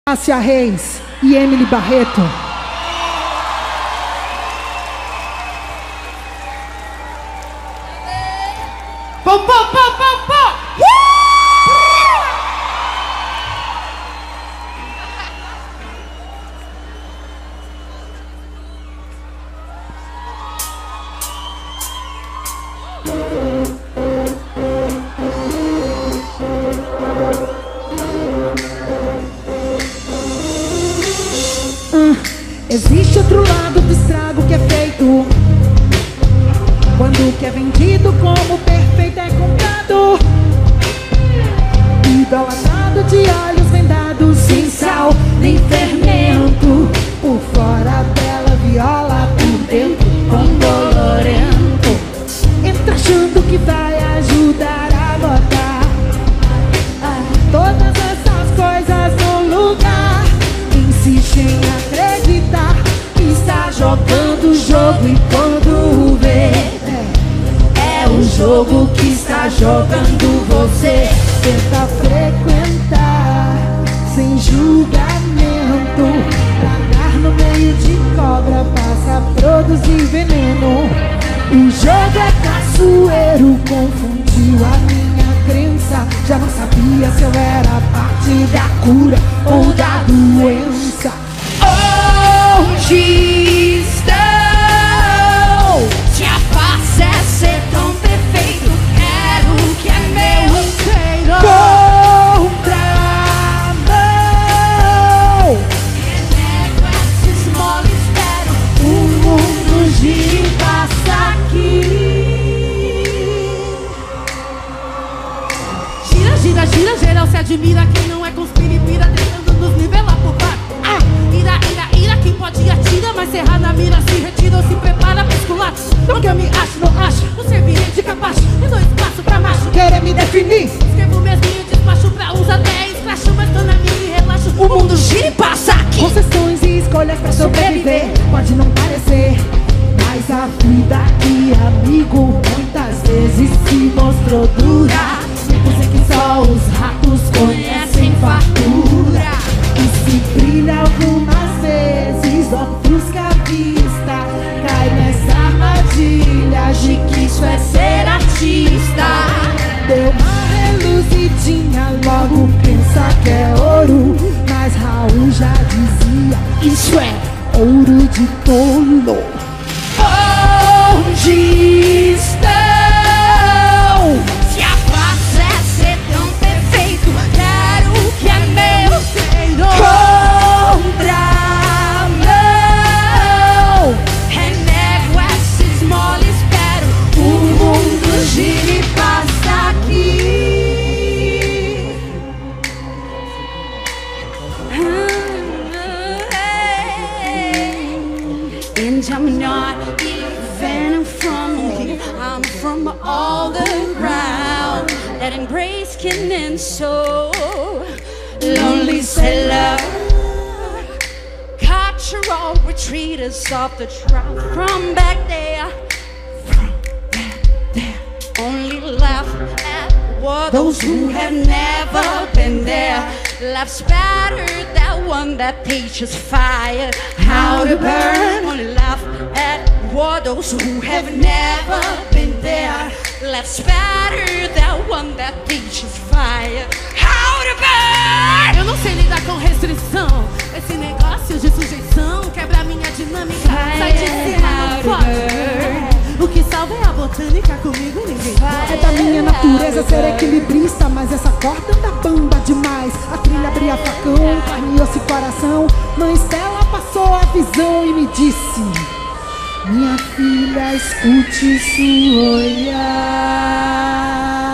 Cássia Reis e Emily Barreto. Pô, pô, pô, pô, pô. Existe outro lado do estrago que é feito quando o que é vendido como perfeito é comprado, idolatrado de olhos vendados, sem sal nem fermento. Por fora bela viola, por dentro condolorento. Entra achando que vai ajudar a botar todas essas coisas no lugar. Insiste em acreditar que está jogando o jogo, e quando vê, é o jogo que está jogando você. Tenta frequentar sem julgamento, tragar no meio de cobra, passa a produzir veneno. O jogo é caçoeiro, confundiu a minha crença. Já não sabia se eu era parte da cura ou da doença. Onde estão? Se a face é ser tão perfeito, quero o que é meu inteiro. Contramão, Renego essa esmola, espero o mundo gire e passa aqui. Gira, gira, gira, geral se admira. Quem não é conspiripira, tentando nos nivelar por baixo. Ira, ira, ira, quem pode atira, mas se errar na mira, se retira ou se prepara pra esculacho. Não que eu me acho, não acho, não servirei de capacho. Eu dou espaço pra macho, querer me definir. escrevo mesmo e despacho pra uns até escracho, mas tô na minha e relaxo. O mundo gira e passa aqui. Concessões e escolhas pra sobreviver. Pode não parecer, mas a vida aqui, amigo, muitas vezes se mostrou dura. Dizem que só os ratos conhecem fartura. E se brilha algumas vezes, ofusca a vista. Cai nessa armadilha de que isso é ser artista. Deu uma reluzidinha, logo pensa que é ouro. Mas Raul já dizia, Isso é ouro de tolo. onde estão? Se a face é ser tão perfeito, quero o que é meu inteiro. Contramão, renego essa esmola, espero o mundo gire e passa aqui. And I'm not even from here, I'm from all the ground that embrace skin and soul. Lonely sailor, cultural retreaters off the track from back there. Only laugh at what those who have never been there. Laughs better that one that teaches fire how to burn. Only laugh at what those who have never been there. Laughs better that one that teaches fire how to burn. Eu não sei lidar com restrição, esse negócio de sujeição quebra minha dinâmica. Sai de cima, não pode. O que salva é a botânica, comigo ninguém pode. É da minha natureza ser equilibrista, mas essa corda anda bamba demais. A trilha abria facão, carne, osso e coração. Mãe Estela passou a visão e me disse: minha filha, escute isso olhar.